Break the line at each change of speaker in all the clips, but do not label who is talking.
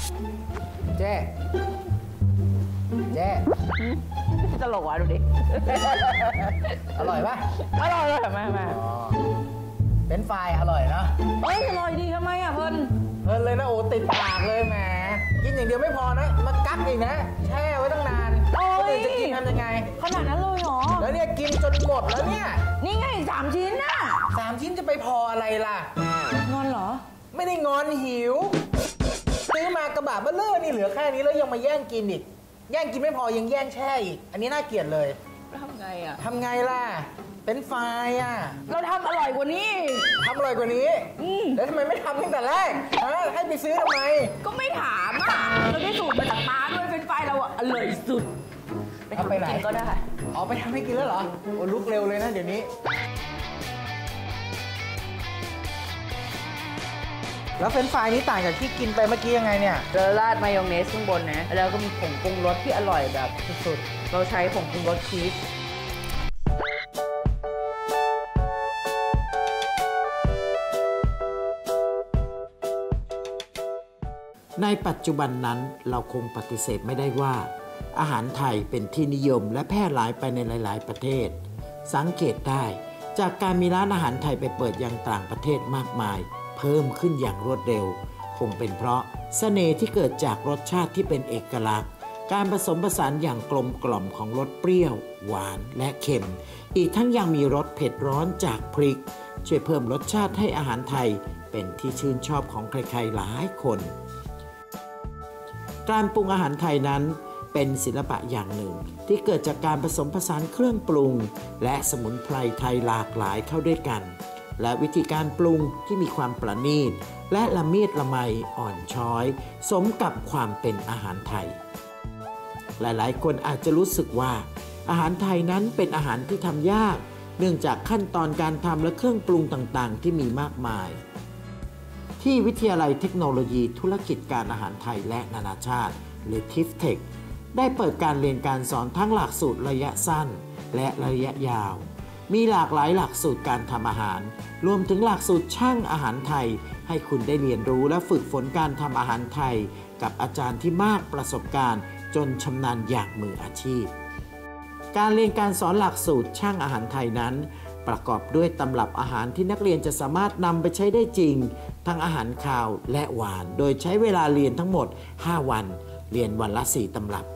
เจ๊
ตลกว่ะดูดิ
อร่อยปะ
อร่อยเลยแม่
เป็นไฟอร่อยนะ
เอ้ยอร่อยดีทำไมอ่ะเพลิน
เลยนะโอ้ติดปากเลยแหมกินอย่างเดียวไม่พอนะมากักอีกนะแช่ไว้ตั้งนานคนอื่นจะกินทำยังไง
ขนาดนั้นเลยเหรอ
แล้วเนี่ยกินจนหมดแล้วเนี่ย
นี่ไง3 ชิ้นน่ะ
3 ชิ้นจะไปพออะไรล่ะ
งอนเหรอ
ไม่ได้งอนหิวซื้อมากระบะเบ้อเร่อนี่เหลือแค่นี้แล้วยังมาแย่งกินอีกแย่งกินไม่พอยังแย่งแช่อีกอันนี้น่าเกลียดเลย
ทำไงอ่ะ
ทำไงล่ะเป็นไฟอ่ะ
เราทำอร่อยกว่านี้
ทำอร่อยกว่านี้แล้วทำไมไม่ทำตั้งแต่แรกให้ไปซื้อทำไม
ก็ไม่ถามอ่ะเราได้สูตรมาจากป้าด้วยเป็นไฟเราอร่อยสุด
เอาไปไหน
ก็ได้
เอาไปทำให้กินแล้วเหรอโอ้ลุกเร็วเลยนะเดี๋ยวนี้แล้วเฟรนช์ฟรายนี้ต่างจากที่กินไปเมื่อกี้ยังไงเนี่ย
เราราดมายองเนสข้างบนนะแล้วก็มีผงปรุงรสที่อร่อยแบบสุดๆเราใช้ผงปรุงรสชีส
ในปัจจุบันนั้นเราคงปฏิเสธไม่ได้ว่าอาหารไทยเป็นที่นิยมและแพร่หลายไปในหลายๆประเทศสังเกตได้จากการมีร้านอาหารไทยไปเปิดยังต่างประเทศมากมายเพิ่มขึ้นอย่างรวดเร็วคงเป็นเพราะเสน่ห์ที่เกิดจากรสชาติที่เป็นเอกลักษณ์การผสมผสานอย่างกลมกล่อมของรสเปรี้ยวหวานและเค็มอีกทั้งยังมีรสเผ็ดร้อนจากพริกช่วยเพิ่มรสชาติให้อาหารไทยเป็นที่ชื่นชอบของใครๆหลายคนการปรุงอาหารไทยนั้นเป็นศิลปะอย่างหนึ่งที่เกิดจากการผสมผสานเครื่องปรุงและสมุนไพรไทยหลากหลายเข้าด้วยกันและวิธีการปรุงที่มีความประณีตและละเมียดละไมอ่อนช้อยสมกับความเป็นอาหารไทยหลายๆคนอาจจะรู้สึกว่าอาหารไทยนั้นเป็นอาหารที่ทำยากเนื่องจากขั้นตอนการทำและเครื่องปรุงต่างๆที่มีมากมายที่วิทยาลัยเทคโนโลยีธุรกิจการอาหารไทยและนานาชาติหรือ TIFTech ได้เปิดการเรียนการสอนทั้งหลักสูตรระยะสั้นและระยะยาวมีหลากหลายหลักสูตรการทำอาหารรวมถึงหลักสูตรช่างอาหารไทยให้คุณได้เรียนรู้และฝึกฝนการทำอาหารไทยกับอาจารย์ที่มากประสบการณ์จนชำนาญอย่างมืออาชีพการเรียนการสอนหลักสูตรช่างอาหารไทยนั้นประกอบด้วยตำรับอาหารที่นักเรียนจะสามารถนำไปใช้ได้จริงทั้งอาหารคาวและหวานโดยใช้เวลาเรียนทั้งหมด5 วันเรียนวันละ4 ตำรับ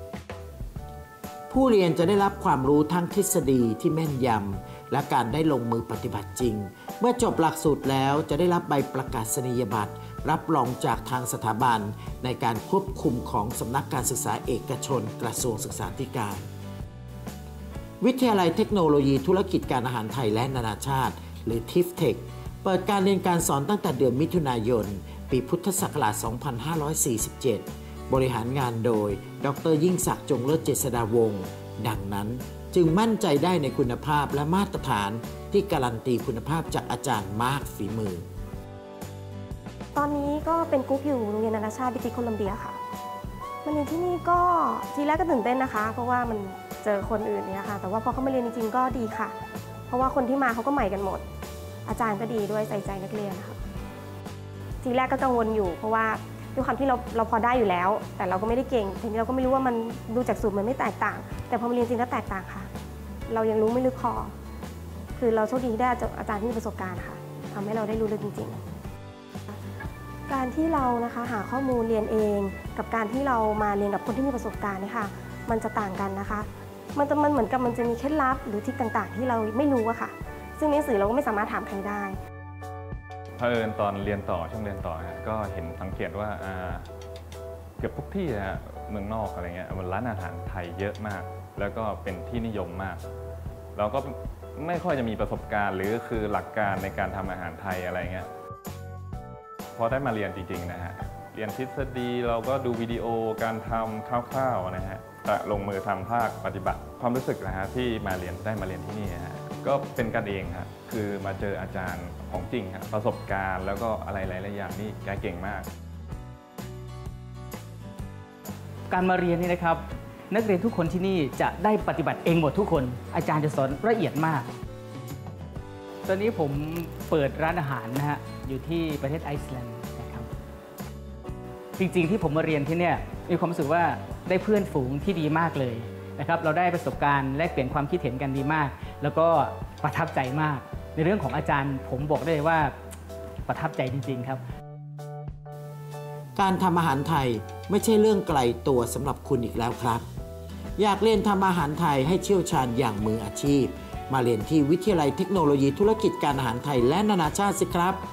ผู้เรียนจะได้รับความรู้ทั้งทฤษฎีที่แม่นยำและการได้ลงมือปฏิบัติจริงเมื่อจบหลักสูตรแล้วจะได้รับใบประกาศนียบัตรรับรองจากทางสถาบันในการควบคุมของสำนักการศึกษาเอกชนกระทรวงศึกษาธิการวิทยาลัยเทคโนโลยีธุรกิจการอาหารไทยและนานาชาติหรือ TIFTech เปิดการเรียนการสอนตั้งแต่เดือนมิถุนายนปีพุทธศักราช 2547 บริหารงานโดยดร.ยิ่งศักดิ์จงเลิศเจษฎาวงศ์ดังนั้นจึงมั่นใจได้ในคุณภาพและมาตรฐานที่การันตีคุณภาพจากอาจารย์มากฝีมือ
ตอนนี้ก็เป็นกรุ๊ปอยู่โรงเรียนนานาชาติบริติชโคลัมเบียค่ะมาเรียนที่นี่ก็ทีแรกก็ตื่นเต้นนะคะเพราะว่ามันเจอคนอื่นเนี่ยค่ะแต่ว่าพอเขามาเรียนจริงๆก็ดีค่ะเพราะว่าคนที่มาเขาก็ใหม่กันหมดอาจารย์ก็ดีด้วยใส่ใจนักเรียนค่ะทีแรกก็กังวลอยู่เพราะว่าด้วยความที่เราพอได้อยู่แล้วแต่เราก็ไม่ได้เก่งทีนี้เราก็ไม่รู้ว่ามันดูจากสูตรมันไม่แตกต่างแต่พอมาเรียนจริงก็แตกต่างค่ะเรายังรู้ไม่ลึกพอคือเราโชคดีที่ได้อาจารย์ที่มีประสบการณ์ค่ะทำให้เราได้รู้ลึกจริงๆการที่เรานะคะหาข้อมูลเรียนเองกับการที่เรามาเรียนกับคนที่มีประสบการณ์เนี่ยค่ะมันจะต่างกันนะคะมันเหมือนกับมันจะมีเคล็ดลับหรือทริคต่างๆที่เราไม่รู้อะค่ะซึ่งในหนังสือเราก็ไม่สามารถถามใครได้
เผอิญตอนเรียนต่อช่วงเรียนต่อก็เห็นสังเกตว่าเกือบทุกที่นะเมืองนอกอะไรเงี้ยมันร้านอาหารไทยเยอะมากแล้วก็เป็นที่นิยมมากเราก็ไม่ค่อยจะมีประสบการณ์หรือคือหลักการในการทำอาหารไทยอะไรเงี้ยพอได้มาเรียนจริงๆนะฮะเรียนทฤษฎีเราก็ดูวิดีโอการทำคร่าวๆนะฮะแต่ลงมือทำภาคปฏิบัติความรู้สึกนะฮะที่มาเรียนได้มาเรียนที่นี่ฮะก็เป็นกันเองครับคือมาเจออาจารย์ของจริงครับประสบการณ์แล้วก็อะไรหลายๆอย่างนี่แกเก่งมาก
การมาเรียนนี่นะครับนักเรียนทุกคนที่นี่จะได้ปฏิบัติเองหมดทุกคนอาจารย์จะสอนละเอียดมากตอนนี้ผมเปิดร้านอาหารนะฮะอยู่ที่ประเทศไอซ์แลนด์นะครับปีจริงๆที่ผมมาเรียนที่เนี่ยมีความรู้สึกว่าได้เพื่อนฝูงที่ดีมากเลยนะครับเราได้ประสบการณ์แลกเปลี่ยนความคิดเห็นกันดีมาก แล้วก็ประทับใจมากในเรื่องของอาจารย์ผมบอกได้เลยว่าประทับใจจริงๆครับ
การทำอาหารไทยไม่ใช่เรื่องไกลตัวสำหรับคุณอีกแล้วครับอยากเรียนทำอาหารไทยให้เชี่ยวชาญอย่างมืออาชีพมาเรียนที่วิทยาลัยเทคโนโลยีธุรกิจการอาหารไทยและนานาชาติสิครับ